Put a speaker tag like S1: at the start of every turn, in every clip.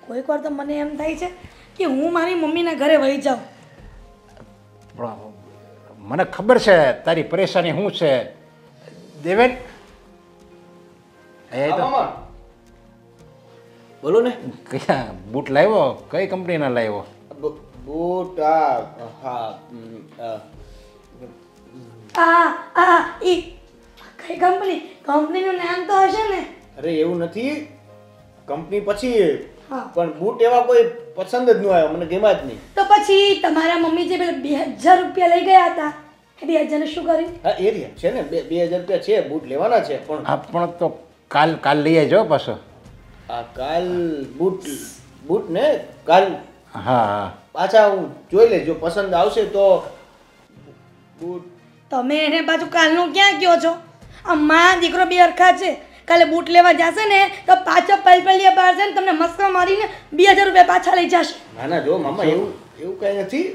S1: કોઈક વાર તો મને એમ થાય છે કે હું મારી મમ્મીના ઘરે વહી જાઉં.
S2: પણ મને ખબર છે તારી પરેશાની શું છે દેવેન. એ તો
S3: બોલો ને.
S2: કયા બૂટ લાવ્યો? કઈ કંપનીના લાવ્યો?
S3: બૂટ
S1: ઈ કઈ કંપનીનું નામ તો હશે ને?
S3: અરે એવું નથી, કંપની પછી
S1: હા.
S3: પણ બૂટ એવા કોઈ પસંદ જ ન આવ્યો, મને ગમ્યા જ નહીં.
S1: તો પછી તમારા મમ્મી જે પેલા 2000 રૂપિયા લઈ ગયા હતા એ 2000 ને શું કર્યું?
S3: હા એ રહ્યા છે ને, 2000 રૂપિયા છે, બૂટ લેવાના છે. પણ
S2: પણ તો કાલ લઈ આવજો પાછો.
S3: આ કાલ બૂટ ને કાલ
S2: હા
S3: પાછા હું જોઈ લેજો, પસંદ આવશે તો બૂટ.
S1: તમે એને પાછું કાલનું ક્યાં કયો છો? આ માં દીકરો બે અરખા છે. કાલે બૂટ લેવા જશે ને તો પાછો પલપલિયા બહાર છે ને તમને મસ્કા મારીને 2000 રૂપિયા પાછા લઈ જશે.
S3: ના ના જો મામા, એવું કઈ નથી.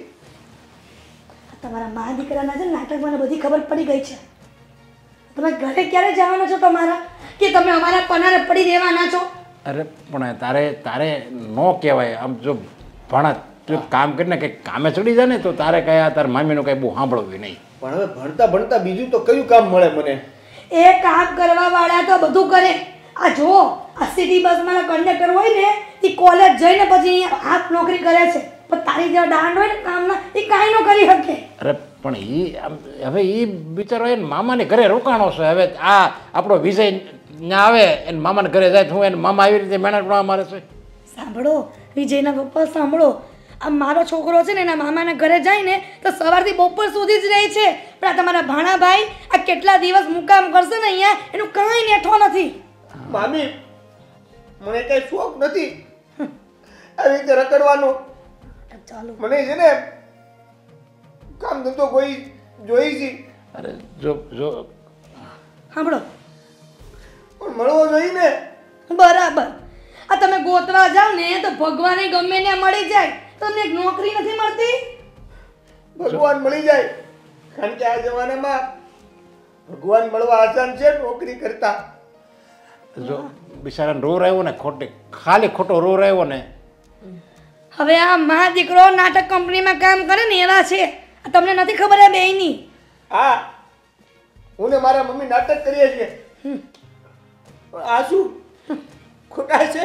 S1: તમારા મા દીકરાના છે નાટક મને બધી ખબર પડી ગઈ છે. તમે ઘરે ક્યારે જવાના છો તમારા, કે તમે અમારા પનારે પડી રહેવાના છો?
S2: અરે પણ તારે ન કહેવાય આમ. જો ભણા તું કામ કરીને કંઈક કામે ચડી જાય ને તો તારે કયા તાર મામીનું કંઈ બહુ સાંભળવું નહીં.
S3: પણ હવે ભણતા ભણતા બીજું તો કયું કામ મળે મને?
S1: એ કામ કરવા વાળા તો બધું કરે. આ જો આ સિટી બસમાં કંડક્ટર હોય ને એ કોલેજ જઈને પછી હાથ નોકરી કરે છે, પણ તારી જેવા દાંડ હોય ને કામના એ કાંઈ ન કરી શકે.
S2: અરે પણ હવે એ બિચારો એને મામાને ઘરે રોકાણો છે. હવે આ આપણો વિજય ત્યાં આવે એને મામાને ઘરે જાય તો હું એને મામા આવી રીતે મહેનત કરવા મારે છે.
S1: સાંભળો વિજયના પપ્પા, સાંભળો. આ મારો છોકરો છે ને એના મામાના ઘરે જાય ને તો સવારથી બપોર સુધી જ રહે છે, પણ આ તમારા ભાણાભાઈ આ કેટલા દિવસ મુકામ કરશે ને અહીંયા એનું કાંઈ નેઠો નથી.
S3: મામી મને કઈ શોખ નથી આવી રીતે રખડવાનો.
S1: ચાલો
S3: મને છે ને કામ ધંધો કોઈ જોઈ છે.
S2: અરે જો
S1: સાંભળો,
S3: પણ મળવો જોઈએ ને.
S1: બરાબર. આ તમે ગોતવા જાવ ને તો ભગવાને ગમે ને મળી જાય. તમને એક નોકરી નથી મળતી?
S3: ભગવાન મળી જાય, કારણ કે આ જમાનામાં ભગવાન મળવા આસાન છે નોકરી કરતા.
S2: જો બિચારાને રો રહ્યો ને ખાલી ખોટો રો રહ્યો ને.
S1: હવે આ મા દીકરો નાટક કંપનીમાં કામ કરે ને એવા છે. આ તમને નથી ખબર આ બેયની?
S3: હા, હું ને મારા મમ્મી નાટક કરીએ છીએ. પણ આ શું ખોટા છે?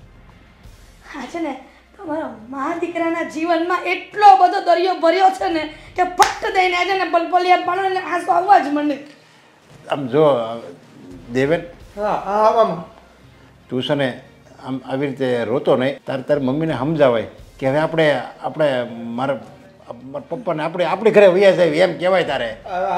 S1: હા છે ને, તમારા મા દીકરાના જીવનમાં એટલો બધો દરિયો ભર્યો છે ને કે ફટ દઈને આજે ને પલપલિયા પાડો ને આંસુ આવવા જ માંડે.
S2: આમ જો દેવેન,
S3: હા હા મામા,
S2: તું છે ને આમ આવી રીતે રોતો નહીં. તારી મમ્મીને સમજાવાય કે હવે આપણે મારા પપ્પાને આપણી ઘરે વયા જાય એમ કહેવાય તારે.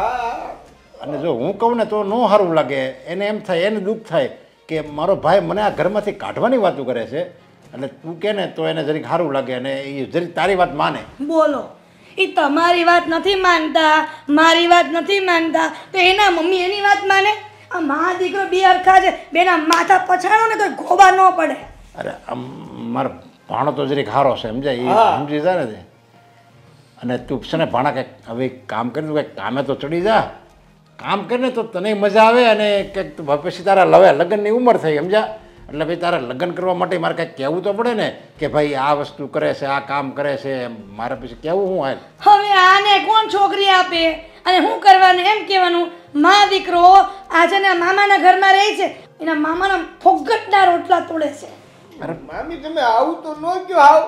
S2: અને જો હું કહું ને તો ન સારું લાગે. એને એમ થાય, એને દુઃખ થાય કે મારો ભાઈ મને આ ઘરમાંથી કાઢવાની વાતો કરે છે, એટલે તું કહે ને તો એને જરીક સારું લાગે અને એ જરીક તારી વાત માને.
S1: બોલો, એ તમારી વાત નથી માનતા, મારી વાત નથી માનતા, તો એના મમ્મી એની વાત માને? આ મા દીકરો બે અરખા છે, બેના માથા પછાડો ને તો ગોબા ન પડે.
S2: અરે આમ મારો ભાણો તો જરીક સારો છે, સમજાય? એ સમજી જાય ને. અને તું છે ને ભાણા કંઈક હવે કામ કરી, તું કંઈક કામે તો ચડી જા. કામ કરીને તો તને મજા આવે અને કંઈક પછી તારા લગ્નની ઉંમર થઈ, સમજા? એટલે ભાઈ તારે લગ્ન કરવા માટે મારે કંઈક કહેવું તો પડે ને કે ભાઈ આ વસ્તુ કરે છે, આ કામ કરે છે. મારે પછી કહેવું શું હાલ?
S1: હવે આને કોણ છોકરી આપે અને શું કરવાનું એમ કહેવાનું? મા દીકરો આજે ને મામાના ઘરમાં રહે છે, એના મામાના ફોગટના રોટલા તોડે છે.
S3: અરે મામી તમે આવું તો ન કયો. આવ,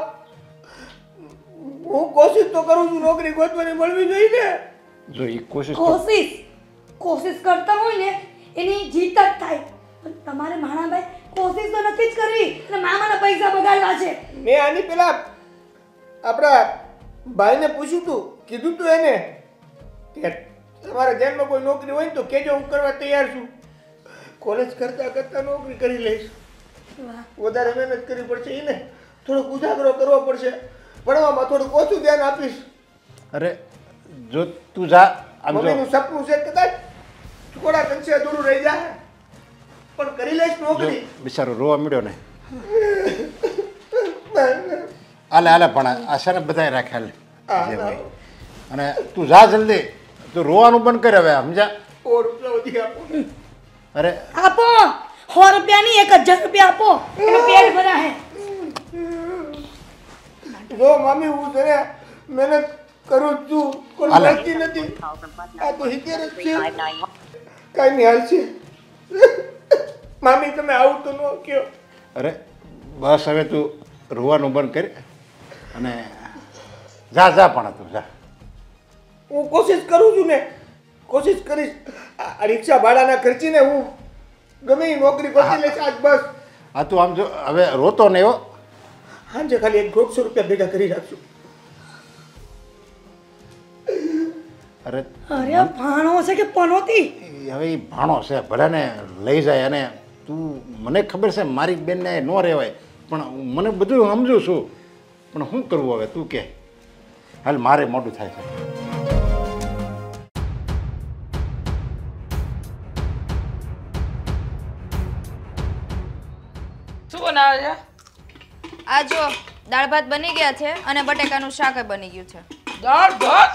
S3: હું કોશિશ તો કરું છું નોકરી ગોતવાની, મળવી જોઈએ ને.
S2: જો એ
S1: કોશિશ કરતા હોય ને એની જીત જ થાય. પણ તમારે માણાભાઈ કોશિશ તો નથી જ કરવી અને મામાના પૈસા બગાડવા છે.
S3: મેં આની પેલા આપણા ભાઈને પૂછ્યું તું, કીધું તું એને કે તમારા ધ્યાનમાં કોઈ નોકરી હોય ને તો કહેજો, હું કરવા તૈયાર છું. કોલેજ કરતા નોકરી કરી લઈશ. વધારે મહેનત કરવી પડશે, એને થોડોક ઉજાગરો કરવો પડશે, ભણવામાં થોડુંક ઓછું ધ્યાન આપીશ.
S2: અરે જો તું જા.
S3: મમ્મીનું સપનું છે કદાચ થોડા કંસે અધૂરું રહી જાય, પણ કરી લઈશ નોકરી.
S2: બિચારો રોવા મળ્યો ને. હાલે પણ આ છે ને બધાય રાખે હાલે. અને તું જા જલ્દી, તું રોવાનું બંધ કર હવે, સમજા?
S3: 100 રૂપિયા વધી આપો.
S1: અરે આપો, 100 રૂપિયા નહીં 1000 રૂપિયા આપો, એનો પેટ ભરા હે.
S3: જો મામી હું છે ને મહેનત કરું જ છું કોઈ
S2: હાલે.
S3: મળતી નથી આ તો હિતેર જ છે કાંઈ નહીં હાલ છે મામી તમે આવું તો ન કયો
S2: અરે બસ હવે તું રોવાનું બંધ કરી અને જા પણ તું જા.
S3: હું કોશિશ કરું છું ને કોશિશ કરીશ આ રિક્ષા ભાડાના ખર્ચીને હું ગમે એ નોકરી કરી લઈશ આજ બસ
S2: હા તું આમ જો હવે રોતો નહીં હો.
S3: સાંજે ખાલી 100 રૂપિયા ભેગા કરી રાખશું
S2: અરે
S1: અરે ભાણો છે કે પનોતી
S2: હવે એ ભાણો છે ભલે લઈ જાય અને તું મને ખબર છે મારી બેનને ન રહેવાય પણ મને બધું સમજું છું પણ શું કરવું હવે તું કે હાલ મારે મોડું થાય છે.
S4: શું બનાવે છે?
S5: આ જો દાળ ભાત બની ગયા છે અને બટેકાનું શાક બની ગયું છે.
S4: દાળ ભાત?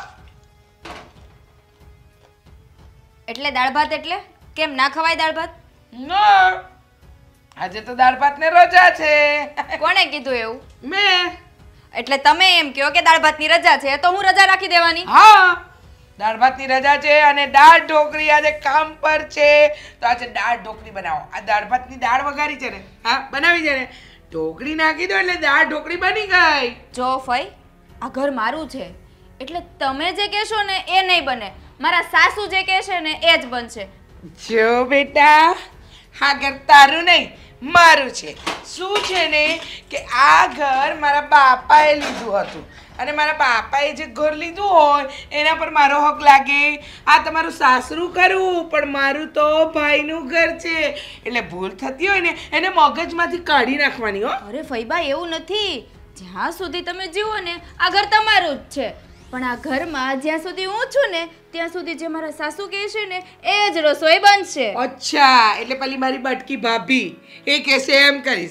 S5: એટલે દાળ ભાત એટલે કેમ ના ખવાય દાળ ભાત?
S4: ના, આજે તો દાળ ભાત ને રજા છે.
S5: કોણે કીધું એવું?
S4: મેં.
S5: એટલે તમે એમ કહો કે દાળ ભાતની રજા છે તો હું રજા રાખી દેવાની?
S4: હા, દાળ ભાતની રજા છે અને દાળ ઢોકળી આજે કામ પર છે તો આજે દાળ ઢોકળી બનાવો. આ દાળ ભાતની દાળ વઘારી છે ને, હા બનાવી છે ને, ઢોકળી નાખી દો એટલે દાળ ઢોકળી બની ગઈ.
S5: જો ફઈ, આ ઘર મારું છે એટલે તમે જે કહેશો ને એ નહીં બને, મારા સાસુ જે કહેશે ને એ જ બનશે.
S4: જો બેટા, હા ઘર તારું નહીં મારું છે. શું છે ને કે આ ઘર મારા બાપાએ લીધું હતું અને મારા બાપાએ જે ઘર લીધું હોય એના પર મારો હક લાગે. આ તમારું સાસરું કરવું પણ મારું તો ભાઈનું ઘર છે એટલે ભૂલ થતી હોય ને એને મગજમાંથી કાઢી નાખવાની હો.
S5: અરે ફઈબા એવું નથી, જ્યાં સુધી તમે જીવો ને આ ઘર તમારું જ છે, પણ આ ઘરમાં જ્યાં સુધી હું છું ને ત્યાં સુધી જે મારા સાસુ કહે છે ને એ જ રસોઈ બનશે.
S4: અચ્છા, એટલે પેલી મારી બટકી ભાભી એ કહેશે એમ કરીશ.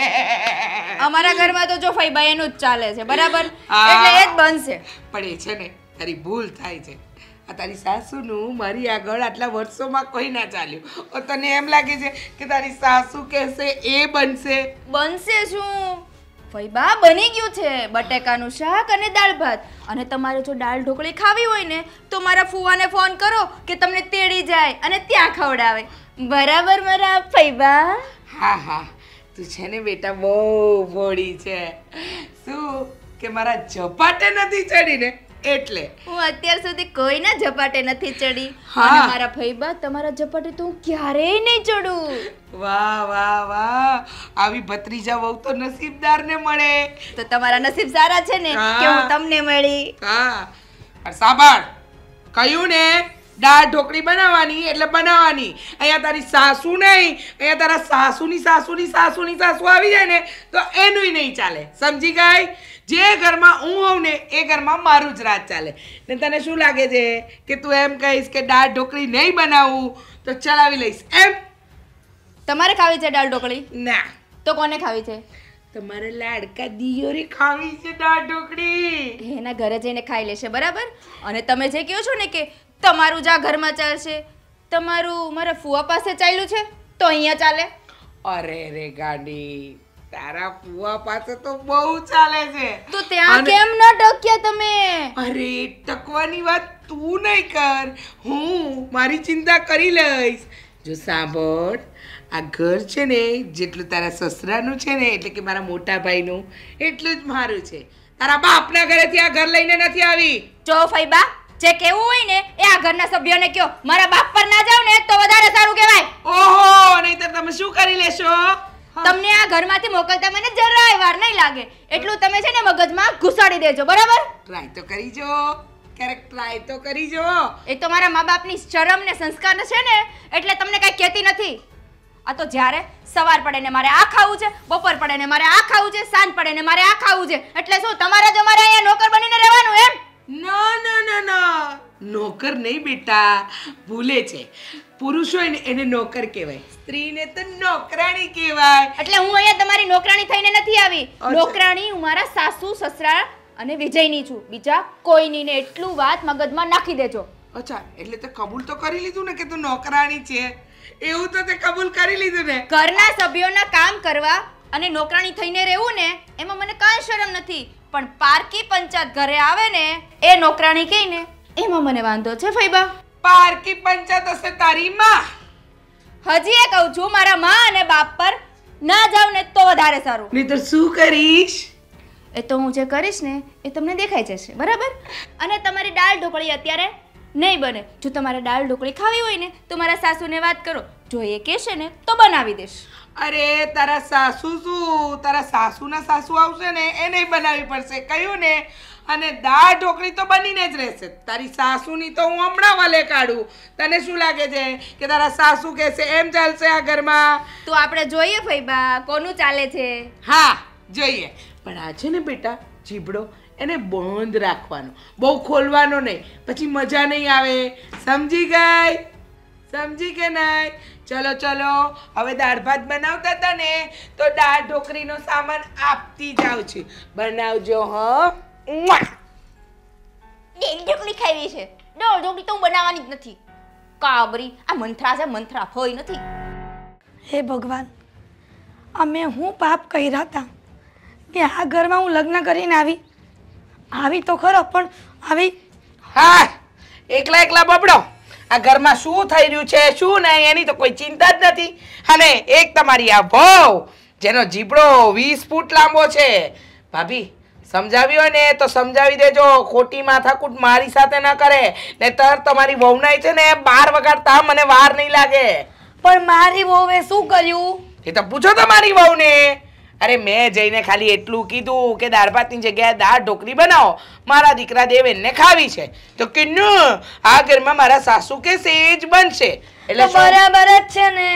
S5: અમારા ઘરમાં તો જો ફઈબા એનું જ ચાલે છે, બરાબર?
S4: હા.
S5: એટલે એ જ બનશે.
S4: પણ એ છે ને તારી ભૂલ થાય છે. આ તારી સાસુનું મારી આગળ આટલા વર્ષોમાં કોઈ ના ચાલ્યું. ઓ તને એમ લાગે છે કે તારી સાસુ કહેશે એ બનશે?
S5: બનશે શું ફઈબા? બની ગયું છે બટેકાનું શાક અને દાળ ભાત. અને તમારે જો દાળ ઢોકળી ખાવી હોય ને તો મારા ફુવાને ફોન કરો કે તમને તેડી જાય અને ત્યાં ખવડાવે. બરાબર મારા ફઈબા?
S4: હા હા, તું છે ને બેટા બહુ ભોળી છે. શું કે મારા ઝપાટે નથી ચડીને એટલે.
S5: હું અત્યાર સુધી કોઈના ઝપાટે નથી ચડી.
S4: હા.
S5: અને મારા ફઈબા તમારા ઝપાટે તો હું ક્યારેય નહીં ચડું.
S4: વાહ વાહ વાહ, આવી ભત્રીજા વહુ તો નસીબદારને મળે.
S5: તો તમારા નસીબ સારા છે ને
S4: હા.
S5: કે હું તમને મળી.
S4: હા, પણ સાંભળ, કહ્યું ને દાળ ઢોકળી બનાવવાની એટલે બનાવવાની. અહીંયા તારી સાસુ નહીં, અહીંયા તારા સાસુની સાસુની સાસુની સાસુ આવી જાય ને તો એનુંય નહીં ચાલે. સમજી ગઈ? જે ઘરમાં હું હોઉં ને એ ઘરમાં મારું જ રાજ ચાલે. ને તને શું લાગે છે કે તું એમ કહીશ કે દાળ ઢોકળી નહીં બનાવું તો ચલાવી લઈશ એમ?
S5: તમારે ખાવી છે દાળ ઢોકળી?
S4: ના,
S5: તો કોને ખાવી છે?
S4: તમારે લાડકા દિયોરે ખાવી છે દાળ ઢોકળી.
S5: એના ઘરે જઈને ખાઈ લેશે, બરાબર? અને તમે જે કહો છો ને કે તમારું જ આ ઘરમાં ચાલશે, તમારું મારા ફુવા પાસે ચાલ્યું છે તો અહીંયા ચાલે.
S4: અરે રે ગાડી, તારા ફુવા પાસે તો બહુ ચાલે છે.
S5: તો ત્યાં
S4: અને-
S5: કેમ ન ટક્યા તમે?
S4: અરે ટકવાની વાત તું નહીં કર, હું મારી ચિંતા કરી લઈશ. જો સાંભળ, આ ઘર છે ને જેટલું તારા સસરાનું છે ને એટલે કે મારા મોટા ભાઈનું એટલું જ મારું છે. તારા બાપના ઘરેથી આ ઘર લઈને નથી આવી.
S5: જો ફઈબા, જે કેવું હોય ને એ આ ઘરના સભ્યોને કયો. મારા બાપ પર ના જાવ ને તો વધારે સારું કહેવાય.
S4: ઓહો, નહીંતર તમે શું કરી લેશો?
S5: તમને આ ઘરમાંથી મોકલતા મને જરાય વાર નહીં લાગે. એટલું તમે છે ને મગજમાં ઘુસાડી દેજો, બરાબર?
S4: ટ્રાય તો કરી જો, ક્યારેક ટ્રાય તો કરી જો.
S5: એ તો મારા મા બાપની શરમ ને સંસ્કાર છે ને એટલે તમને કઈ કહેતી નથી. આ તો જ્યારે સવાર પડે ને મારે આ ખાવું છે, બપોર પડે ને મારે આ ખાવું છે, સાંજ પડે ને મારે આ ખાવું છે, એટલે શું તમારે જ અમારે અહીંયા નોકર બનીને રહેવાનું એમ?
S4: ના ના ના ના, નોકર નહીં બેટા, ભૂલે છે. પુરુષ હોય ને એને નોકર કહેવાય, સ્ત્રીને તો નોકરાણી કહેવાય.
S5: એટલે હું અહીંયા તમારી નોકરાણી થઈને નથી આવી.
S4: અચ્છા.
S5: નોકરાણી હું મારા સાસુ સસરા અને વિજયની છું, બીજા કોઈની ને. એટલું વાત મગજમાં નાખી દેજો.
S4: અચ્છા, એટલે તે કબૂલ તો કરી લીધું ને કે તું નોકરાણી છે? એવું તો તે કબૂલ કરી લીધું ને?
S5: ઘરના સભ્યોના કામ કરવા અને નોકરાણી થઈને રહેવું ને એમાં મને કાંઈ શરમ પ્રોબ્લેમ નથી, પણ પારકી પંચાયત ઘરે આવે ને એ નોકરાણી કહીને એમાં મને વાંધો છે ફઈબા.
S4: પારકી પંચાયત હશે તારી માં.
S5: હજી એ કહું છું, મારા માં અને બાપ પર ના જાવ ને તો વધારે સારું.
S4: નહીતર શું કરીશ?
S5: એ તો હું જે કરીશ ને એ તમને દેખાઈ જશે, બરાબર? અને તમારી દાળ ઢોકળી અત્યારે નહીં બને. જો તમારે દાળ ઢોકળી ખાવી હોય ને તો મારા સાસુને વાત કરો, જો એ કહેશે ને તો બનાવી દેશ.
S4: અરે તારા સાસુ શું, તારા સાસુના સાસુ આવશે ને એ નહીં બનાવવી પડશે, કહ્યું ને. અને દાળ ઢોકળી તો બનીને જ રહેશે. તારી સાસુની તો હું હમણાં વાલે કાઢું. તને શું લાગે છે કે તારા સાસુ કહેશે એમ ચાલશે આ ઘરમાં?
S5: તો આપણે જોઈએ ફઈબા કોનું ચાલે છે.
S4: હા જોઈએ. પણ આ છે ને બેટા જીબડો એને બંધ રાખવાનો, બહુ ખોલવાનો નહીં, પછી મજા નહીં આવે. સમજી ગઈ? સમજી કે નહીં? ચલો ચલો, હવે દાળ ભાત બનાવતા હતા ને તો દાળ ઢોકળીનો સામાન આપતી જાઉં છું. બનાવજો હો.
S5: ઢોકળી ખાવી છે, દાળ ઢોકળી તો હું બનાવવાની જ નથી. કાબરી આ મંથરા છે, મંથરા હોય નથી.
S1: હે ભગવાન, અમે હું પાપ કર્યા હતા કે આ ઘરમાં હું લગ્ન કરીને આવી તો ખરો, પણ આવી.
S4: હા, એકલા એકલા બબડો. આ ઘરમાં શું થઈ રહ્યું છે શું નહીં એની તો કોઈ ચિંતા જ નથી. અને એક તમારી આ વહુ જેનો જીબડો 20 ફૂટ લાંબો છે. ભાભી સમજાવી હોય ને તો સમજાવી દેજો, ખોટી માથાકૂટ મારી સાથે ના કરે, નહીંતર તમારી વહુનાઈ છે ને 12 વગાડતા મને વાર નહીં લાગે.
S1: પણ મારી વહુએ શું કર્યું
S4: એ તો પૂછો તમારી વહુને. અરે મેં જઈને ખાલી એટલું કીધું કે દાળ ભાતની જગ્યાએ દાળ ઢોકળી બનાવો, મારા દીકરા દેવેનને ખાવી છે. તો કિન્નુ આ ઘરમાં મારા સાસુ કે સેજ બનશે. એટલે
S1: બરાબર જ છે ને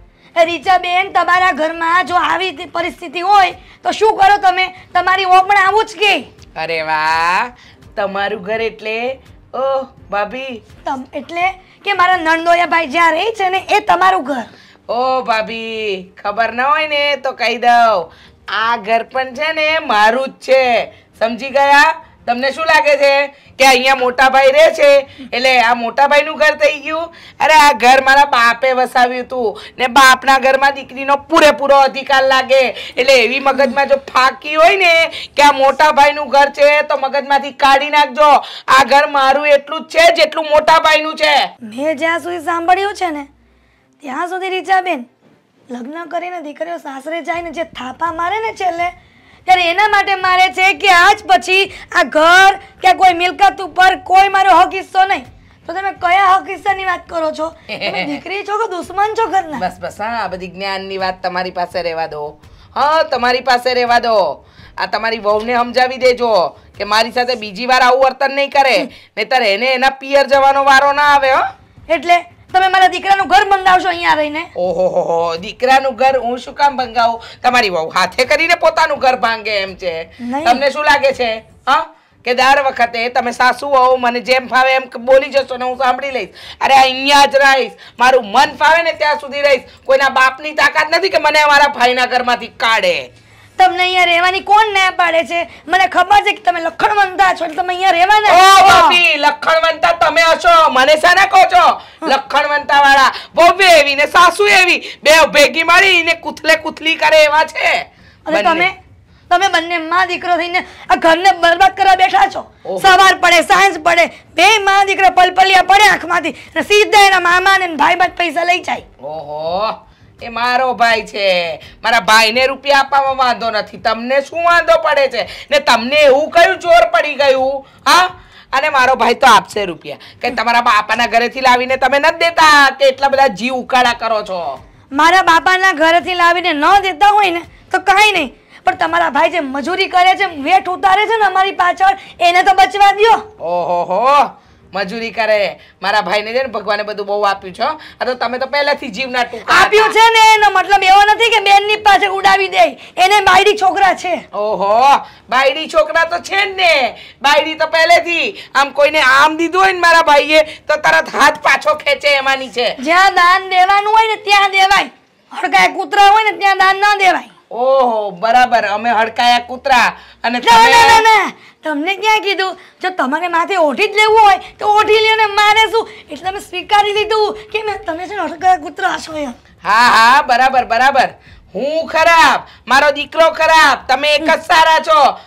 S1: રીચા બેન, તમારા ઘરમાં જો આવી પરિસ્થિતિ હોય તો શું કરો તમે? તમારી વહુ પણ આવું જ કે.
S4: અરે વાહ, તમારું ઘર એટલે ઓહ ભાભી,
S1: એટલે કે મારા નણંદોયા ભાઈ જ્યાં રહે છે ને એ તમારું ઘર.
S4: ઓ ભાભી, ખબર ન હોય ને તો કહી દઉં, આ ઘર પણ છે ને મારું જ છે. સમજી ગયા? તમને શું લાગે છે કે અહીંયા મોટા ભાઈ રહે છે એટલે આ મોટા ભાઈનું ઘર થઈ ગયું? અરે આ ઘર મારા બાપે વસાવ્યું હતું ને બાપના ઘરમાં દીકરીનો પૂરેપૂરો અધિકાર લાગે. એટલે એવી મગજમાં જો ફાકી હોય ને કે આ મોટા ભાઈનું ઘર છે તો મગજમાંથી કાઢી નાખજો. આ ઘર મારું એટલું જ છે જેટલું મોટા ભાઈનું છે.
S1: મેં જ્યાં સુધી સાંભળ્યું છે ને ત્યાં સુધી રીચાબેન, લગ્ન કરીને દીકરીઓ સાસરે જાય ને જે થાપા મારે ને છેલ્લે, ત્યારે એના માટે મારે છે કે આજ પછી આ ઘર કે કોઈ મિલકત ઉપર કોઈ મારો હક હિસ્સો નહીં. તો તમે કયા હક હિસ્સાની વાત કરો છો? તમે દીકરી છો કે દુશ્મન છો ઘરના?
S4: બસ બસ, હા, આ બધી જ્ઞાનની વાત તમારી પાસે રહેવા દો. હા, તમારી પાસે રહેવા દો. આ તમારી વહુને સમજાવી દેજો કે મારી સાથે બીજી વાર આવું વર્તન નહીં કરે, નહીંતર એને એના પિયર જવાનો વારો ના આવે. હો,
S1: એટલે તમે મારા દીકરાનું ઘર બંધાવશો અહીંયા રહીને?
S4: ઓહો, દીકરાનું ઘર હું શું કામ ભંગાવું? તમારી વહુ હાથે કરીને પોતાનું ઘર ભાંગે એમ છે. તમને શું લાગે છે હા કે દર વખતે તમે સાસુ વહુ મને જેમ ફાવે એમ બોલી જશો ને હું સાંભળી લઈશ? અરે અહીંયા જ રહીશ, મારું મન ફાવે ને ત્યાં સુધી રહીશ. કોઈના બાપની તાકાત નથી કે મને અમારા ભાઈના ઘરમાંથી કાઢે.
S1: તમને અહીંયા રહેવાની કોણ ના પાડે છે? મને ખબર છે કે તમે લખણવંતા છો એટલે તમે અહીંયા રહેવાના.
S4: ઓ ભાભી, લખણવંતા તમે હશો, મને શાના કહો છો? લખણવંતા વાળા વહુ એવી ને સાસુ એવી, બે ભેગી મળીને કુથલે કુથલી કરે એવા છે.
S1: અને તમે બંને માં દીકરો થઈને આ ઘરને બરબાદ કરવા બેઠા છો. સવાર પડે સાંજ પડે બે માં દીકરા પલપલિયા પડે આંખમાંથી અને સીધા એના મામા ને ભાઈ બાદ પૈસા લઈ જાય.
S4: ઓહો, એ મારો ભાઈ છે, મારા ભાઈને રૂપિયા આપવામાં વાંધો નથી. તમને શું વાંધો પડે છે? ને તમને એવું કયું જોર પડી ગયું? હા, અને મારો ભાઈ તો આપશે રૂપિયા. કે તમારા બાપાના ઘરેથી લાવીને તમે નથી દેતા કે એટલા બધા જીવ ઉકાળા કરો છો?
S1: મારા બાપાના ઘરેથી લાવીને ન દેતા હોય ને તો કાંઈ નહીં, પણ તમારા ભાઈ જે મજૂરી કરે છે, વેઠ ઉતારે છે ને અમારી પાછળ, એને તો બચવા દ્યો.
S4: ઓહો, મજૂરી કરે મારા ભાઈને છે ને ભગવાને બધું બહુ આપ્યું છે. આ તો તમે તો પહેલાથી જીવના ટૂંકા
S1: આપ્યું છે ને એનો મતલબ એવો નથી કે બેનની પાછળ ઉડાવી દે. એને બાયડી છોકરા છે.
S4: ઓહો, બાયડી છોકરા તો છે જ ને. બાયડી તો પહેલેથી આમ કોઈને આમ દીધું હોય ને મારા ભાઈએ તો તરત હાથ પાછો ખેંચે એમાંની છે.
S1: જ્યાં દાન દેવાનું હોય ને ત્યાં દેવાય, હડકાયા કૂતરા હોય ને ત્યાં દાન ના દેવાય.
S4: ઓહો, બરાબર, અમે હડકાયા કૂતરા અને
S1: ના, તમને ક્યાં કીધું? જો તમારે માથે ઓઢી જ લેવું હોય તો ઓઢી લ્યો ને, મારે શું? એટલે અમે સ્વીકારી લીધું કે તમે છે ને હડકાયા કૂતરા છો એમ.
S4: હા, બરાબર. હું ખરાબ, મારો દીકરો ખરાબ, તમે એક જ સારા છો.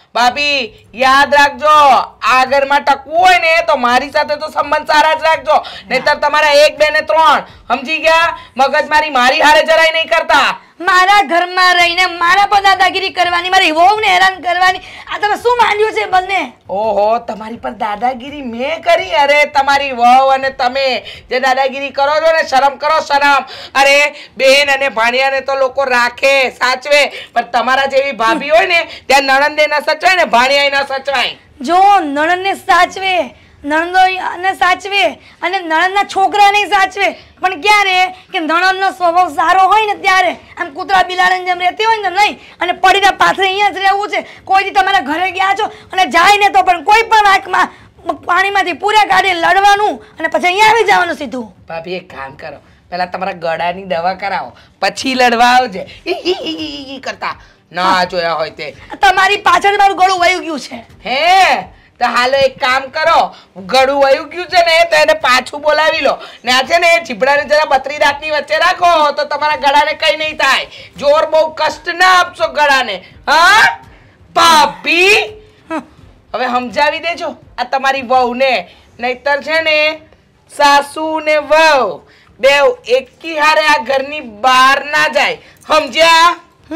S4: ભાભી યાદ રાખજો, આ ઘરમાં ટકવું હોય ને તો મારી સાથે તો સંબંધ સારા જ રાખજો, નહીતર તમારા 1 2 ને 3 સમજી ગયા? મગજમારી મારી હારે જરાય નહીં કરતા.
S1: મારા ઘરમાં રહીને મારા પર દાદાગીરી કરવાની, મારી વહુને હેરાન કરવાની, આ તમે શું માંડ્યું છે બંને?
S4: ઓહો, તમારી પર દાદાગીરી મેં કરી? અરે તમારી વહુ અને તમે જે દાદાગીરી કરો છો ને, શરમ કરો શરમ. અરે બેન અને ભાણિયાને તો લોકો રાખે સાચવે, પણ તમારા જેવી ભાભી હોય ને ત્યાં નણંદે ન સચવાય ને ભાણિયાએ ન સચવાય.
S1: જો નણંદને સાચવે, નણંદોને સાચવે અને નણંદના છોકરાને સાચવે, પણ ક્યારે કે નણંદનો સ્વભાવ સારો હોય ને ત્યારે. આમ કૂતરા બિલાડીને જેમ રહેતી હોય ને નહીં, અને પડીને પાથરે અહીંયા જ રહેવું છે. કોઈથી તમારા ઘરે ગયા છો અને જાય ને તો પણ કોઈ પણ વાંકમાં પાણીમાંથી પૂરા કાઢી લડવાનું અને પછી અહીંયા આવી જવાનું સીધું.
S4: ભાભી એક કામ કરો, પહેલા તમારા ગળાની દવા કરાવો, પછી લડવા આવજે. ઈ કરતા ના જોયા હોય તે.
S1: તમારી પાછળ મારું ગળું વયું ગયું છે.
S4: હે તો હાલો એક કામ કરો, ગળું વયું ગયું છે ને તો એને પાછું બોલાવી લો ને આ છે ને ચીપડાને જરા 32 દાંતની વચ્ચે રાખો તો તમારા ગળાને કઈ નહીં થાય. જોર બહુ કષ્ટ ના આપશો ગળાને. હા ભાભી, હવે સમજાવી દેજો આ તમારી વહુને, નહીતર છે ને સાસુ ને વહુ બેવ એકી હારે આ ઘરની બહાર ના જાય, સમજ્યા?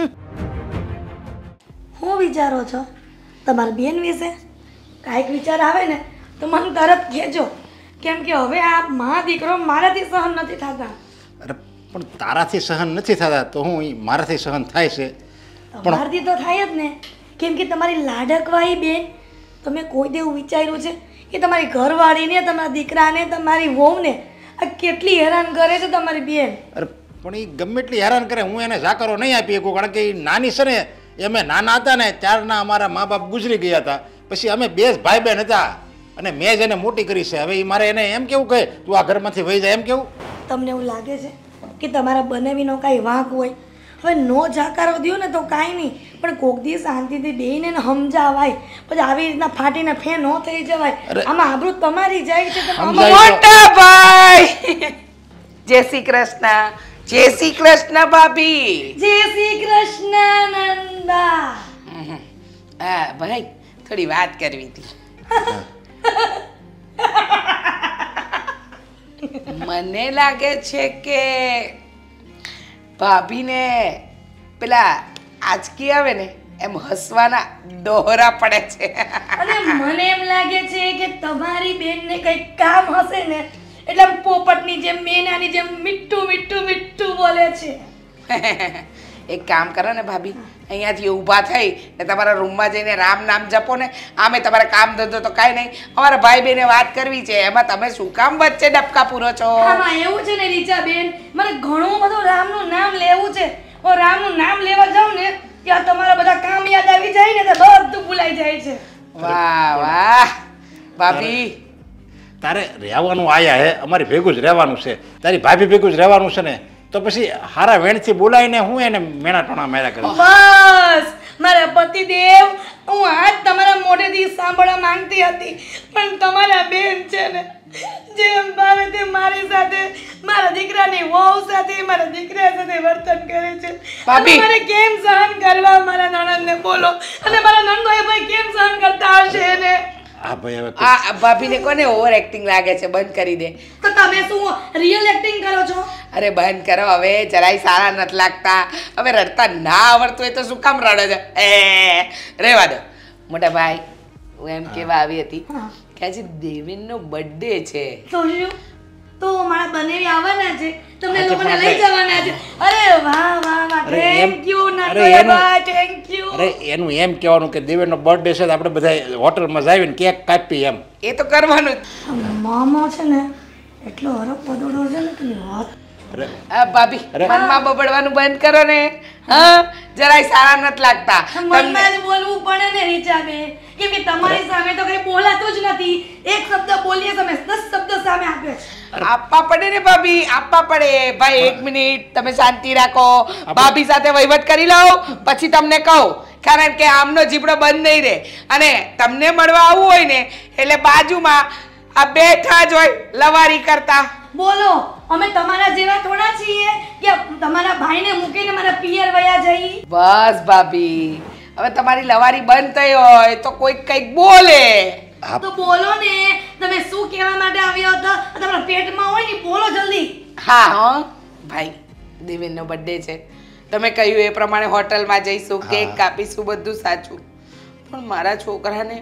S1: શું વિચારો છો તમારા બેન વિશે? કાંઈક વિચાર આવે ને તો મને તરત કહેજો, કેમ કે હવે આ મા દીકરો મારાથી સહન નથી થતા.
S2: અરે પણ તારાથી સહન નથી થતા તો હું મારાથી સહન થાય છે.
S1: તમારાથી તો થાય જ ને, કેમ કે તમારી લાડકવાઈ બેન, તમે કોઈ દેવું વિચાર્યું છે કે તમારી ઘરવાળીને, તમારા દીકરાને, તમારી વહુને આ કેટલી હેરાન કરે છે તમારી બેન?
S2: અરે પણ એ ગમે એટલી હેરાન કરે, હું એને ઝાકરો નહીં આપી શકું, કારણ કે એ નાની છે ને, એ અમે નાના હતા ને ત્યારના અમારા મા બાપ ગુજરી ગયા હતા, પછી અમે 2 ભાઈ બહેન હતા અને મેં જ એને મોટી કરી છે. હવે એ મારે એને એમ કેવું કહે તું આ ઘરમાંથી વહી જાય એમ કેવું?
S1: તમને એવું લાગે છે કે તમારા બનાવીનો કાંઈ વાંક હોય? હવે નો જાકારો દો ને તો કાંઈ નહીં, પણ કોક દી શાંતિથી બેહીને સમજાવાય, પછી આવી રીતના ફાટીને ફે ન થઈ જવાય. આમાં આબરૂ તમારી જાય છે.
S4: મોટા ભાઈ જય શ્રી કૃષ્ણ. જય શ્રી કૃષ્ણ ભાભી.
S1: જય શ્રી કૃષ્ણ નંદા.
S4: હા ભાઈ, થોડી વાત કરવી હતી. મને લાગે છે કે ભાભીને પેલા આજકી આવે ને એમ હસવાના દોહરા પડે છે.
S1: અને મને એમ લાગે છે કે તમારી બેનને કંઈક કામ હશે ને એટલે પોપટની જેમ મેનાની જેમ મીઠું મીઠું મીઠું બોલે છે.
S4: એક કામ કરો ને ભાભી, અહીંયાથી ઊભા થઈ ને તમારા રૂમમાં જઈને રામ નામ જપો ને. આમે તમારે કામ ધંધો તો કાંઈ નહીં, અમારા ભાઈ બેને વાત કરવી છે, એમાં તમે શું કામ વચ્ચે ડબકા પૂરો છો?
S1: આમાં એવું છે ને રીચા બેન, મને ઘણું બધું રામનું નામ લેવું છે. હું રામનું નામ લેવા જાઉં ને ત્યાં તમારા બધા કામ યાદ આવી જાય ને તો બધું ભૂલાઈ જાય છે.
S4: વાહ વાહ ભાભી,
S2: તારે રહેવાનું આયા હે, અમારી ભેગું જ રહેવાનું છે, તારી ભાભી ભેગું જ રહેવાનું છે ને, તો પછી હારા વેણથી બોલાવીને હું એને મેણા ટોણા માર્યા કરું?
S1: બસ મારા પતિદેવ, હું આજ તમારા મોઢેથી સાંભળવા માંગતી હતી, પણ તમારા બેન છે ને જેમ ભાવે તે મારી સાથે, મારા દીકરાની વહુ સાથે, મારા દીકરા સાથે વર્તન કરે છે.
S4: ભાભી,
S1: મારે કેમ સહન કરવા મારા નણંદને બોલો, અને મારા નણંદોએ ભાઈ કેમ સહન કરતા હશે ને?
S2: હા ભાઈ, હવે
S4: આ ભાભીને કોને ઓવર એક્ટિંગ લાગે છે? બંધ કરી દે.
S1: તો તમે શું રિયલ એક્ટિંગ કરો છો?
S4: અરે બંધ કરો હવે, જરાય સારા નથી લાગતા. હવે રડતા ના આવડતું હોય તો શું કામ રડે છે? રહેવા દો. મોટા ભાઈ, હું એમ કહેવા આવી હતી કે આજે દેવેનનો બર્થડે છે.
S1: તો શું? તો મારા બનેવી આવવાના છે, તમને લોકોને લઈ જવાના છે. અરે વાહ વાહ વાહ, થેન્ક યુ નટોયાબા, થેન્ક યુ.
S2: અરે એનું એમ કહેવાનું કે દેવેનનો બર્થડે છે તો આપણે બધા હોટલમાં જાવીને કેક કાપી એમ.
S4: એ તો કરવાનું જ.
S1: મામો છે ને એટલો હરખ પદોડો છે ને કે વાત.
S4: આ ભાભી, મનમાં બબડવાનું બંધ કરો ને. હા, જરાય સારા નથી લાગતા.
S1: મનમાં જ બોલવું પડે ને રીચાબેન, કેમ કે તમારી સામે તો કઈ બોલાતું જ નથી. એક શબ્દ બોલીએ તમે 10 શબ્દ સામે આપે છે.
S4: આપવા પડે ને ભાભી, આપવા પડે. ભાઈ 1 મિનિટ તમે શાંતિ રાખો, ભાભી સાથે વહીવટ કરી લઉં પછી તમને કહું, કારણ કે આમનો જીબડો બંધ નહીં રહે. અને તમને મળવા આવવું હોય ને એટલે બાજુમાં આ બેઠા જ હોય લવારી કરતા.
S1: બોલો, અમે તમારા જેવા થોડા છીએ કે તમારા ભાઈને મૂકીને મારા પિયર વયા જઈ?
S4: બસ ભાભી, હવે તમારી લવારી બંધ થઈ હોય તો કોઈ કંઈક બોલે.
S1: તો બોલો ને, તમે શું કહેવા માટે આવ્યો હતો? તમારા પેટમાં હોય ને, બોલો જલ્દી.
S4: હા ભાઈ, દેવેનનો બર્થડે છે, તમે કહ્યું એ પ્રમાણે હોટલમાં જઈશું, કેક કાપીશું, બધું સાચું. પણ મારા છોકરાને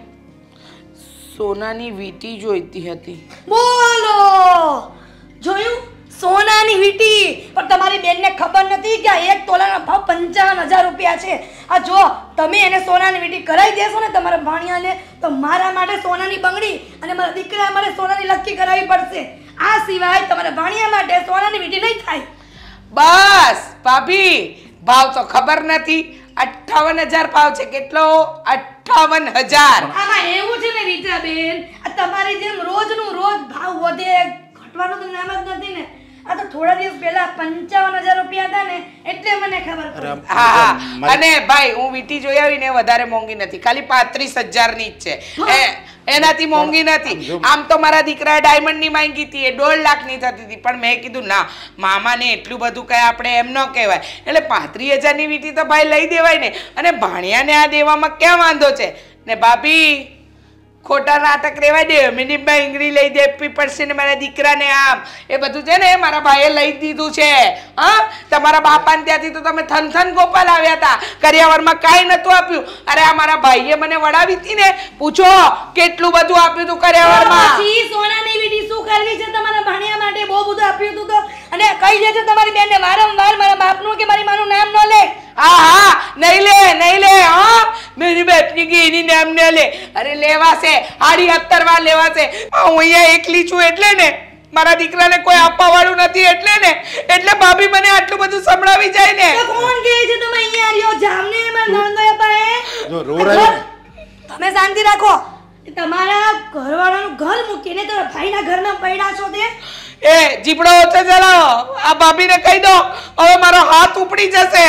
S4: સોનાની વીંટી જોઈતી હતી.
S1: બોલો, જોયું? સોનાની વીંટી. પણ તમારી બેનને ખબર નથી કે આ 1 તોલાનો ભાવ 55,000 રૂપિયા છે. આ જો તમે એને સોનાની વીંટી કરાવી દેશો ને તમારા ભાણિયાને, તો મારા માટે સોનાની બંગડી અને મારા દીકરા માટે સોનાની લક્કી કરાવવી પડશે. આ સિવાય તમારા ભાણિયા માટે સોનાની વીંટી નહીં થાય.
S4: બસ ભાભી, ભાવ તો ખબર નથી. 58,000 ભાવ છે. કેટલો? 58,000.
S1: આમાં એવું છે ને રીટાબેન, આ તમારી જેમ રોજનું રોજ ભાવ વધે ઘટવાનું તો નામ જ નથી ને. આ તો થોડા દિવસ પહેલા 55,000 રૂપિયા હતા ને, એટલે મને ખબર પડી.
S4: હા, અને ભાઈ હું વીંટી જોઈ આવીને વધારે મોંઘી નથી, ખાલી 35,000 ની જ છે. એનાથી મોંઘી નથી. આમ તો મારા દીકરાએ ડાયમંડ ની માંગી હતી, એ 1.5 લાખ ની થતી હતી, પણ મેં કીધું ના, મામાને એટલું બધું કઈ આપણે એમ ન કહેવાય, એટલે 35,000 ની વીંટી તો ભાઈ લઈ દેવાય ને. અને ભાણિયાને આ દેવામાં ક્યાં વાંધો છે? ને ભાભી, ખોટા નાટક રેવા દે. મિનિમમ ઇંગડી લઈ દેવી પડશે ને મારા દીકરાને. આમ એ બધું છે ને મારા ભાઈએ લઈ દીધું છે. હા, તમારા બાપાને ત્યાંથી તો તમે થનથન ગોપાલ આવ્યા હતા, કરિયાવરમાં કાંઈ નતું આપ્યું. અરે આ મારા ભાઈએ મને વડાવી હતી ને, પૂછો કેટલું બધું આપ્યું હતું કરિયાવરમાં.
S1: પછી સોનાની વીંટી શું કરવી છે તમારા ભાણિયા માટે? બહુ બધું આપ્યું હતું તો. અને કહી દેજો તમારી બેનને વારંવાર મારા બાપનું કે મારી માનું નામ ન લે.
S4: હા, નહીં લે. હા, મેરી બેટની કે એની નામ ન લે. અરે લેવાશે, 78 વાર લેવાશે. હું અહીંયા એકલી છું એટલે ને, મારા દીકરાને કોઈ આપવા વાળું નથી એટલે ને, એટલે ભાભી મને આટલું બધું સંભળાવી જાય ને.
S1: તો કોણ કહે છે તમે અહીંયા આવ્યો? જામને મારા નણંદોએ પાસે.
S2: જો રોરાય ને,
S1: તમે શાંતિ રાખો. તમારા ઘરવાળાનું ઘર મૂકીને તમારા ભાઈના ઘરમાં પડ્યા છો તે.
S4: એ જીબડો ઓછો ચલાવો. આ ભાભીને કહી દો હવે મારો હાથ ઉપડી જશે.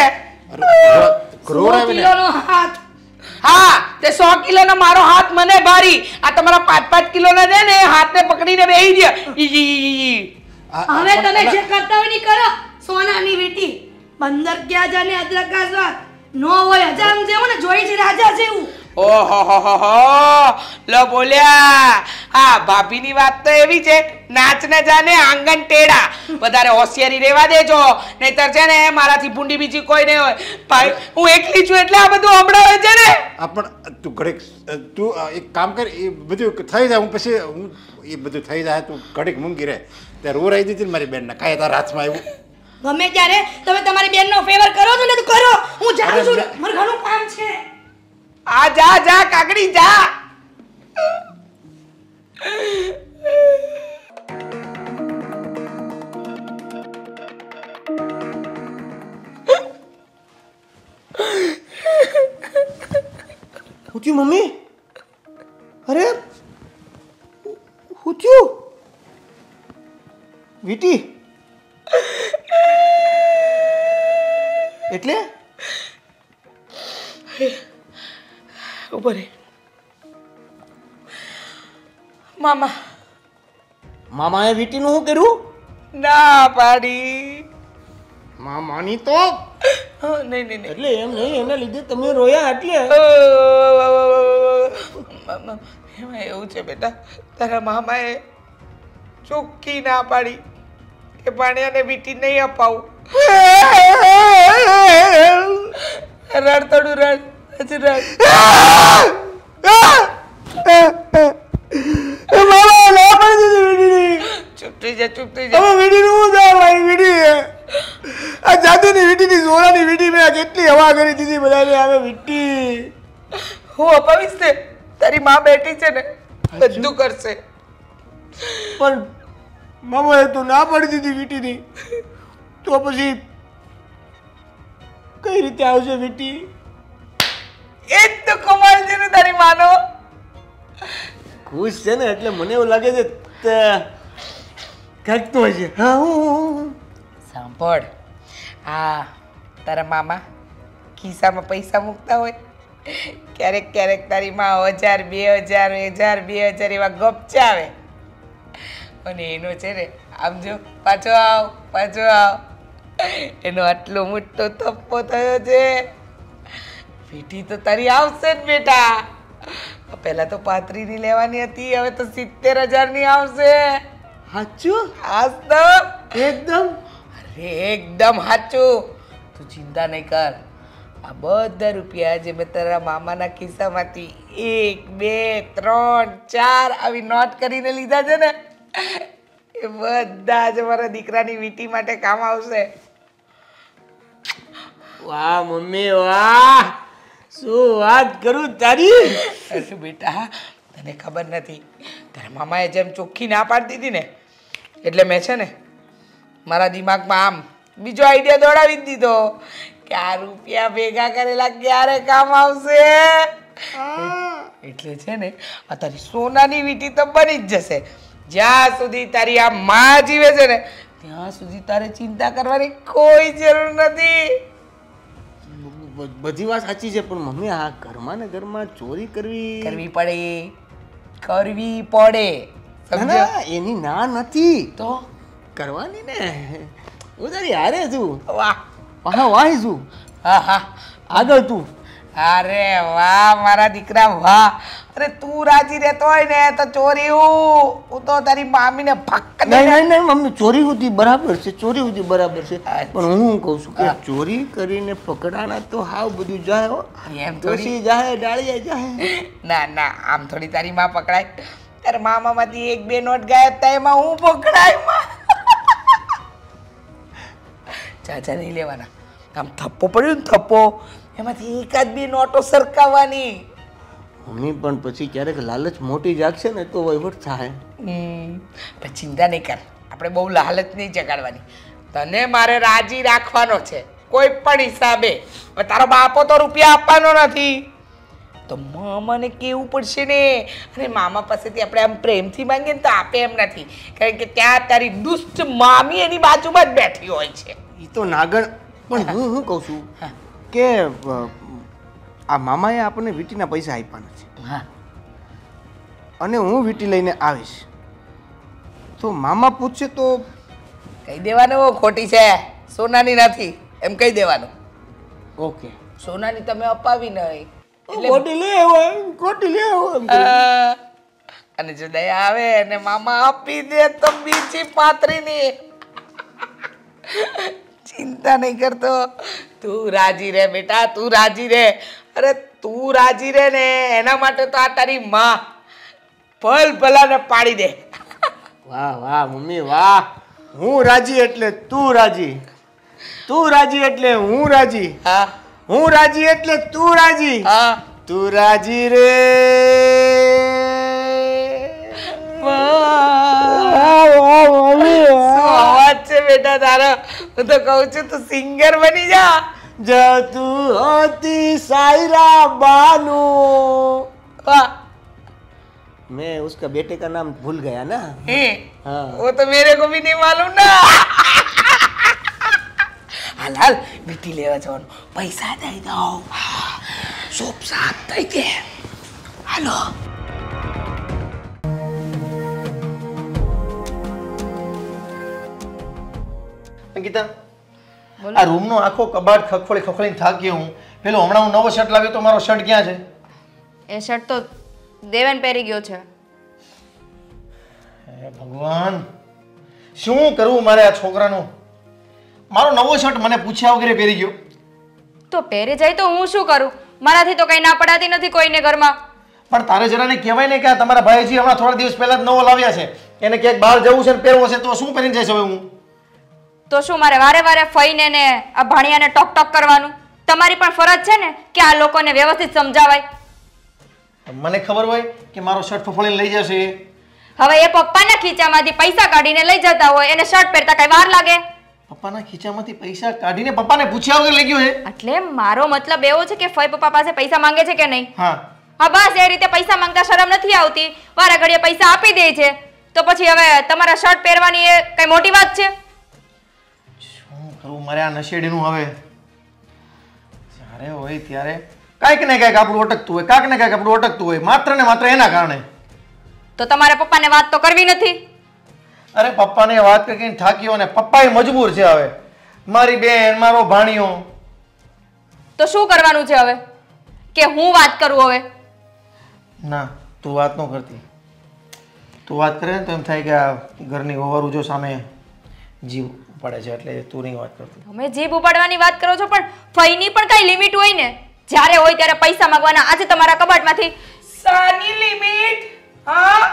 S2: રોરાય ને,
S1: કિલોનો હાથ.
S4: હા, તે 100 કિલોનો મારો હાથ મને ભારી. આ તમારા 5-5 કિલોના છે ને, હાથને પકડીને બેહી દે.
S1: હવે તમે જે કરતા હોય ને કરો. સોનાની વીંટી બંદર ક્યાં જાને અદરક કા સ્વાદ નો હોય. હજામ જેવું ને જોઈ છે રાજા જેવું.
S4: ઓહો લો બોલ્યા. હા, ભાભીની વાત તો એવી છે, નાચ ન જાને આંગણ ટેડા. વધારે હોશિયારી રહેવા દેજો, નહીતર છે ને મારાથી ભૂંડી બીજી કોઈ નહીં હોય. ભાઈ હું એકલી છું એટલે આ બધું હમણાં છે ને.
S2: પણ તું ઘડીક તું એક કામ કર, એ બધું થઈ જાય, હું પછી એ બધું થઈ જાય, તું ઘડીક મૂંગી રહે. ત્યાં રોરાઈ દીધી ને મારી બેનને, કાંઈ તારા હાથમાં આવ્યું.
S1: ગમે ત્યારે તમે તમારી બેનનો ફેવર કરો છો ને તો કરો. હું જાઉં છું, મારું ઘણું કામ છે.
S4: આ જા કાકડી જા.
S3: હું થયું મમ્મી? અરે હું થયું? વીટી એટલે
S4: ઉપર
S3: મામાએ વીટીનું શું કર્યું?
S4: ના પાડી.
S3: મામાની તો
S4: નહીં
S3: એટલે એમ નહીં, એના લીધે તમે રોયા એટલે.
S4: એમાં એવું છે બેટા, તારા મામાએ ચોખ્ખી ના પાડી કે ભાણિયાને વીટી નહીં અપાવું. રડતડું રડ. ચૂપ થઈ જા.
S3: આ જાદુની વીટીની સોનાની વીટી મેં કેટલી હવા કરી દીધી બધાને. હવે વીટી
S4: હું અપાવીશ ને, તારી માં બેઠી છે ને, બધું કરશે.
S3: પણ મામાએ તો ના પાડી દીધી વીટીની, તો પછી કઈ રીતે આવશે વીટી?
S4: એ જ તો કમાલ છે ને તારી માનો.
S3: ખુશ છે ને એટલે મને એવું લાગે છે કાંઈક તો હશે. હા
S4: સાંભળ, હા તારા મામા ખિસ્સામાં પૈસા મૂકતા હોય, ક્યારેક ક્યારેક તારી માં 1000, 2000, 1000, 2000 એવા ગપચાવે. અને એનો છે ને આમ જો પાછો આવ. એનો આટલો મોટો થપ્પો થયો છે. વીટી તો તારી આવશે જ બેટા. પહેલા તો 35ની લેવાની હતી, હવે તો 70,000ની આવશે.
S3: સાચું?
S4: આજ તો
S3: એકદમ?
S4: અરે એકદમ સાચું. તું ચિંતા નહીં કર. આ બધા રૂપિયા જે મેં તારા મામાના ખિસ્સામાંથી 1 2 3 4 આવી નોટ કરીને લીધા છે ને, એ બધા જ મારા દીકરાની વીટી માટે કામ આવશે.
S3: વાહ મમ્મી વાહ, શું વાત કરું તારી.
S4: અરે બેટા, તને ખબર નથી, તારા મામાએ જેમ ચોખ્ખી ના પાડી દીધી ને, એટલે મેં છે ને મારા દિમાગમાં આમ બીજો આઈડિયા દોડાવી જ દીધો કે આ રૂપિયા ભેગા કરેલા ક્યારે કામ આવશે. એટલે છે ને આ તારી સોનાની વીટી તો બની જ જશે. જ્યાં સુધી તારી આ માં જીવે છે ને ત્યાં સુધી તારે ચિંતા કરવાની કોઈ જરૂર નથી.
S3: બધી વાત સાચી છે, પણ મમ્મી આ ઘરમાં ને ઘરમાં ચોરી કરવી
S4: કરવી પડે.
S3: ના,
S4: સમજ્યો?
S3: ના, એની ના નથી
S4: તો
S3: કરવાની ને. હું તારી હારે છું.
S4: વાહ,
S3: વાહ વાહ છું.
S4: હા હા,
S3: આગળ તું.
S4: અરે વાહ મારા દીકરા વાહ. અરે તું રાજી રહેતો હોય ને તો ચોરી હું તો તારી મામીને ભક્ક
S3: નહીં નહીં નહીં મમ્મી, ચોરી સુધી બરાબર છે, ચોરી સુધી બરાબર છે, પણ હું કહું છું કે ચોરી કરીને પકડાના તો હાવ બધું જાય હો.
S4: એમ થોડી.
S3: ડોસી જાય, ડાળીએ જાય.
S4: ના ના, આમ થોડી તારી માં પકડાય. તારા મામામાંથી 1 2 નોટ ગાયબ થાય એમાં હું પકડાય માં. ચાચા નહીં લેવાના. આમ થપ્પો પડ્યો ને થપ્પો, એમાંથી 1 આદ 2 નોટો સરકાવવાની.
S3: મમ્મી પણ પછી ક્યારેક લાલચ મોટી જાગશે ને તો વહીવટ થાય.
S4: પણ ચિંતા નહીં કર, આપણે બહુ લાલચ નહીં જગાડવાની. તને મારે રાજી રાખવાનો છે કોઈ પણ હિસાબે. હવે તારો બાપો તો રૂપિયા આપવાનો નથી, તો મામાને કેવું પડશે ને. અને મામા પાસેથી આપણે આમ પ્રેમથી માંગીએ ને તો આપે એમ નથી, કારણ કે ત્યાં તારી દુષ્ટ મામી એની બાજુમાં જ બેઠી હોય છે.
S3: એ તો નાગણ. પણ હું કહું છું કે આ મામાએ આપણને વીટીના પૈસા આપ્યા નથી,
S4: હા,
S3: અને હું વીટી લઈને આવીશ તો મામા પૂછશે તો
S4: કહી દેવાનું ખોટી છે, સોનાની નથી એમ કહી દેવાનું.
S3: ઓકે,
S4: સોનાની તમે અપાવી નહીં
S3: ખોટી લે હોય, ખોટી લે હોય એમ કરીને.
S4: અને જો દયા આવે અને મામા આપી દે તો બીજી 35ની. ચિંતા નહીં કરતો, તું રાજી રહે બેટા, તું રાજી રહે. અરે તું રાજી રહે ને એના માટે તો આ તારી માં ભલાને પાડી દે.
S3: વાહ વાહ મમ્મી વાહ. હું રાજી એટલે તું રાજી, તું રાજી એટલે હું રાજી,
S4: હા
S3: હું રાજી એટલે તું રાજી.
S4: હા,
S3: તું રાજી રે.
S4: શું અવાજ છે બેટા તારો. હું તો કહું છું તું સિંગર બની જા.
S3: जब तू होती सायरा बानू.
S4: वाह,
S3: मैं उसका बेटे का नाम भूल गया ना.
S4: हाँ, वो तो मेरे को भी नहीं मालूम ना. हाल हाल વીટી લેવા જવાનું, પૈસા દઈ દઉં. સોપ સાત દઈ દે. હાલો.
S6: અંકિતા, આ રૂમનો આખો કબાટ ખખોળીને થાકી હું. પેલો હમણાં હું નવો શર્ટ લાવ્યો તો મારો શર્ટ ક્યાં છે?
S5: એ શર્ટ તો દેવેન પહેરી ગયો છે.
S6: હે ભગવાન, શું કરવું મારે આ છોકરાનું? મારો નવો શર્ટ મને પૂછ્યા વગર પહેરી ગયો.
S5: તો પહેરી જાય તો હું શું કરું? મારાથી તો કઈ ના પડાતી નથી કોઈને ઘરમાં.
S6: પણ તારે જરાને કહેવાય ને કે આ તમારા ભાઈજી હમણાં થોડા દિવસ પહેલા જ નવો લાવ્યા છે, એને ક્યાંક બહાર જવું છે ને પહેરવો છે તો શું પહેરીને જઈશ હવે હું?
S5: તો શું મારે વારે વારે ફઈને ને આ ભાણિયાને ટોક ટોક કરવાનું? તમારી પણ ફરજ છે ને કે આ લોકોને વ્યવસ્થિત સમજાવાય.
S6: મને ખબર હોય કે મારો શર્ટ ફફડીને લઈ જશે.
S5: હવે એ પપ્પાના ખીચામાંથી પૈસા કાઢીને લઈ જતા હોય, એને શર્ટ પહેરતા કઈ વાર લાગે?
S6: પપ્પાના ખીચામાંથી પૈસા કાઢીને પપ્પાને પૂછ્યા વગર લઈ ગયો છે.
S5: એટલે મારો મતલબ એવો છે કે ફઈ પપ્પા પાસે પૈસા માંગે છે કે નહીં?
S6: હા
S5: હા, બસ એ રીતે પૈસા માંગતા શરમ નથી આવતી. વારે ઘડીએ પૈસા આપી દે છે, તો પછી હવે તમારા શર્ટ પહેરવાની એ કઈ મોટી વાત છે?
S6: શું કરું મારે આ નશેડીનું હવે? જ્યારે હોય ત્યારે કાંઈક ને કાંઈક આપણું અટકતું હોય, કાંઈક ને કાંઈક આપણું અટકતું હોય, માત્ર ને માત્ર એના કારણે.
S5: તો તમારે પપ્પાને વાત તો કરવી નથી?
S6: અરે પપ્પાને વાત કરીને થાક્યો ને પપ્પા મજબૂર છે હવે. મારી બેન, મારો ભાણિયો.
S5: તો શું કરવાનું છે હવે? કે હું વાત કરું હવે?
S6: ના, તું વાત ન કરતી. તું વાત કરે ને તો એમ થાય કે આ ઘરની વહુરું જો સામે જીવ ઉપાડે છે, એટલે તું નહીં વાત કરતી.
S5: તમે જીભ ઉપાડવાની વાત કરો છો, પણ ફઈની પણ કઈ લિમિટ હોય ને. જ્યારે હોય ત્યારે પૈસા માંગવાના. આજે તમારા કબાટમાંથી
S4: સાની લિમિટ? હા,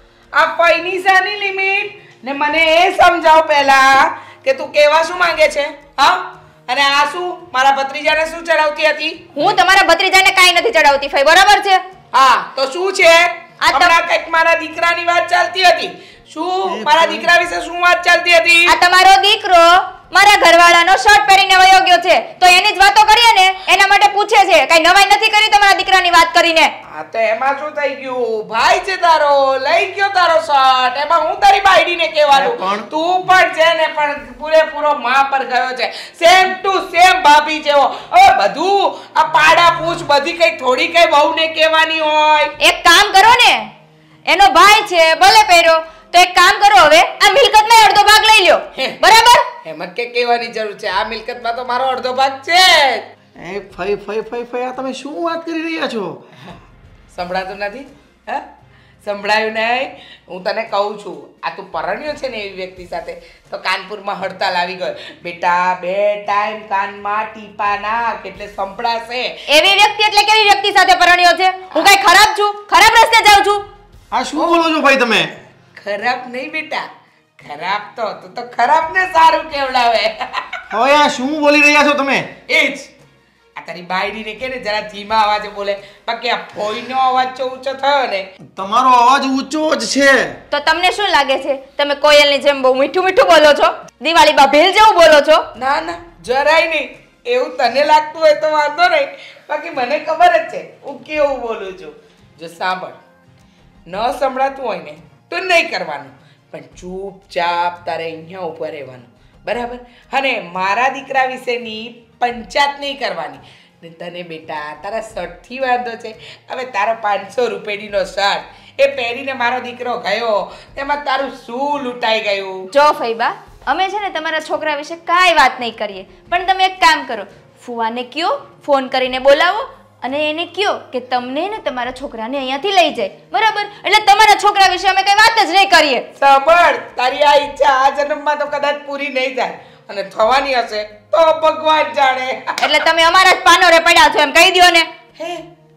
S4: આ પૈની સાની લિમિટ? ને મને એ સમજાવ પહેલા કે તું કેવા શું માંગે છે? હા, અને આ શું મારા ભત્રીજાને શું ચડાવતી હતી?
S5: હું તમારા ભત્રીજાને કાઈ નથી ચડાવતી ફઈ, બરાબર છે?
S4: હા, તો શું છે? હમણાં કંઈક મારા દીકરાની વાત ચાલતી હતી. શું મારા દીકરા વિશે શું વાત ચાલતી હતી?
S5: આ તમારો દીકરો મારા ઘરવાળાનો શર્ટ પહેરીને વયો ગયો છે, તો એની જ વાતો કરીએ ને, એના માટે પૂછે છે. કઈ નવાઈ નથી કરી તમારા દીકરાની વાત કરીને.
S4: હા, તો એમાં શું થઈ ગયું? ભાઈ છે તારો, લઈ ગયો તારો શર્ટ, એમાં હું તારી બાયડીને કહેવાનું? તું પણ છે ને, પણ પૂરેપૂરો માં પર ગયો છે. સેમ ટુ સેમ ભાભી જેવો. હવે બધું આ પાડા પૂછ બધી કઈ થોડી કઈ વહુને કહેવાની હોય?
S5: એક કામ કરો ને, એનો ભાઈ છે ભલે પહેર્યો, તો એક કામ કરો, હવે આ મિલકતમાં અડધો ભાગ લઈ લ્યો, બરાબર?
S4: એમ જ કે કહેવાની જરૂર છે? આ મિલકતમાં તો મારો અડધો ભાગ છે.
S6: એ ફઈ ફઈ ફઈ ફઈ, આ તમે શું વાત કરી રહ્યા છો?
S4: સંભળાતું નથી? હા, સંભળાયું નહીં? હું તને કહું છું, આ તું પરણ્યો છે ને એવી વ્યક્તિ સાથે, તો કાનપુરમાં હડતાલ આવી ગયો. બેટા 2 ટાઈમ કાનમાં ટીપા નાખ એટલે સંભળાશે.
S5: એવી વ્યક્તિ એટલે કેવી વ્યક્તિ સાથે પરણ્યો છે? હું કઈ ખરાબ છું? ખરાબ રસ્તે જાઉં છું?
S6: આ શું બોલો છો ભાઈ તમે?
S4: ખરાબ નહીં બેટા, ખરાબ તો તું તો ખરાબ ને સારું કેવડાવે.
S6: હવે આ શું બોલી રહ્યા છો તમે?
S4: એ જ આ તારી બાયડીને કે ને જરા ધીમા અવાજે બોલે, બાકી આ ફોઈનો અવાજ જો ઊંચો થયો ને.
S6: તમારો અવાજ ઊંચો જ છે.
S5: તો તમને શું લાગે છે તમે કોયલની જેમ બહુ મીઠું મીઠું બોલો છો? દિવાળીમાં ભેલ જેવું બોલો છો?
S4: ના ના, જરાય નહીં. એવું તને લાગતું હોય તો વાંધો નહીં, બાકી મને ખબર જ છે હું કેવું બોલું છું. જો સાંભળ, ન સંભળાતું હોય ને તો નહીં કરવાનું, પણ ચૂપચાપ તારે અહીંયા ઊભા રહેવાનું, બરાબર? અને મારા દીકરા વિશેની પંચાયત નહીં કરવાની. ને તને બેટા તારા શર્ટથી વાંધો છે. હવે તારો 500 રૂપિયાનો શર્ટ એ પહેરીને મારો દીકરો ગયો, તેમાં તારું શું લૂંટાઈ ગયું?
S5: જો ફઈબા, અમે છે ને તમારા છોકરા વિશે કાંઈ વાત નહીં કરીએ, પણ તમે એક કામ કરો, ફુવાને કયો ફોન કરીને બોલાવો અને એને કયો કે તમને ને તમારા છોકરાને અહીંયાથી લઈ જાય, બરાબર? એટલે તમારા છોકરા વિશે અમે કઈ વાત જ નહીં કરીએ.
S4: સાંભળ, તારી આ ઈચ્છા આ જન્મમાં તો કદાચ પૂરી નહીં થાય, અને થવાની હશે તો ભગવાન જાણે.
S5: એટલે તમે અમારા જ પાનોરે પડ્યા છો એમ કહી દ્યો ને.
S4: હે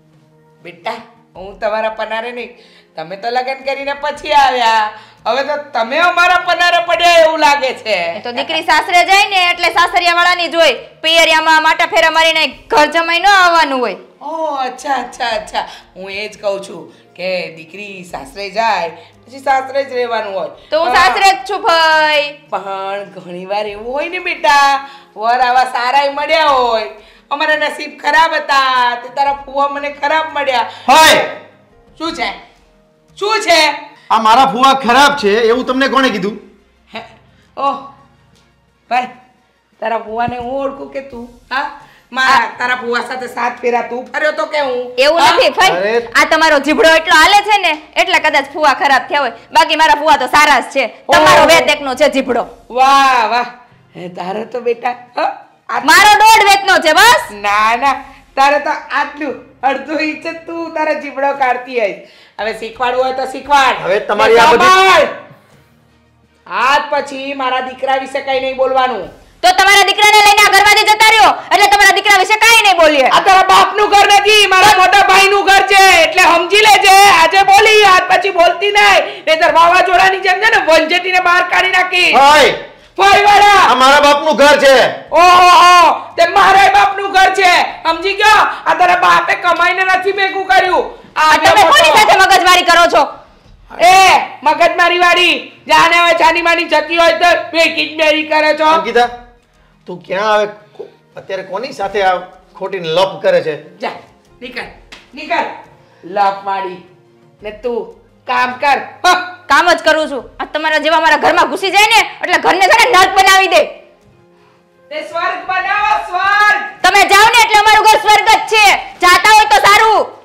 S4: બેટા, હું તમારા પનારે નહીં, તમે તો લગ્ન કરીને પછી આવ્યા, હવે તો તમે અમારા પનારે પડ્યા એવું લાગે છે.
S5: એ તો દીકરી સાસરે જાય ને એટલે સાસરિયા વાળાની જોઈ, પિયરિયામાં માટા ફેરા મારીને ઘર જમાઈ ન આવવાનું હોય.
S4: ઓહ, અચ્છા અચ્છા અચ્છા, હું એ જ કહું છું કે દીકરી સાસરે જાય પછી સાસરે જ રહેવાનું હોય.
S5: તો હું સાસરે જ છું ભાઈ.
S4: પણ ઘણીવાર એવું હોય ને બેટા, વર આવા સારા મળ્યા હોય, અમારા નસીબ ખરાબ હતા તે તારા ફુવા મને ખરાબ મળ્યા.
S6: હાય,
S4: શું છે? શું છે?
S6: આ મારા ફુવા ખરાબ છે એવું તમને કોણે કીધું?
S4: ઓહ ભાઈ, તારા ફુવાને હું ઓળખું કે તું? હા, મારા તારા ફુવા સાથે 7 ફેરા તું ફર્યો તો કે હું?
S5: એવું નથી ભાઈ, આ તમારો જીભડો એટલો હાલે છે ને એટલે કદાચ ફુવા ખરાબ થયા હોય, બાકી મારા ફુવા તો સારા જ છે. તમારો વેત એકનો છે જીભડો.
S4: વાહ વાહ, તારો તો બેટા
S5: મારો 1.5 વેતનો છે બસ.
S4: ના ના, તારે તો આટલું અડધો ઇંચ જ તું તારા જીભડો કાઢતી હોય. હવે શીખવાડવું હોય તો શીખવાડ.
S6: હવે તમારી આ બધી
S4: આજ પછી મારા દીકરા વિશે કઈ નહીં બોલવાનું.
S5: તો તમારા દીકરાને લઈને આ ઘરમાંથી જતા રહ્યો એટલે તમારા દીકરા વિશે કાઈ નહીં બોલીએ.
S4: આ તારા બાપનું ઘર નથી, મારા મોટા ભાઈનું ઘર છે, એટલે સમજી લેજે. આજે બોલી, આજ પછી બોલતી નહીં, નહીંતર વાવાઝોડાની જેમ છે ને વંજેટીને બહાર કાઢી નાખી.
S6: હાય,
S4: ફોઈવાળા,
S6: આ મારા બાપનું ઘર છે.
S4: ઓહો, તે મારા બાપનું ઘર છે, સમજી ગયો? આ તારા બાપે કમાઈને નથી ભેગું કર્યું. આ
S5: તમે કોની સાથે મગજમારી કરો છો?
S4: એ મગજમારી વાળી જાને હવે ચાની માની જતી હોય તો બેકી જ મેરી કરે છો.
S6: અંકિતા, તું ક્યાં આવે અત્યારે કોની સાથે આ ખોટી લપ કરે છે?
S4: જા, નીકળ નીકળ, લપ માડી ને તું કામ કર.
S5: કામ જ કરું છું. આ તમારા જેવા મારા ઘરમાં ઘૂસી જાય ને એટલે ઘરને છે ને નર્ક બનાવી દે.
S4: તે સ્વર્ગ બનાવો, સ્વર્ગ.
S5: તમે જાઓ ને એટલે અમારું ઘર સ્વર્ગ જ છે. જાતા હોય તો સારું.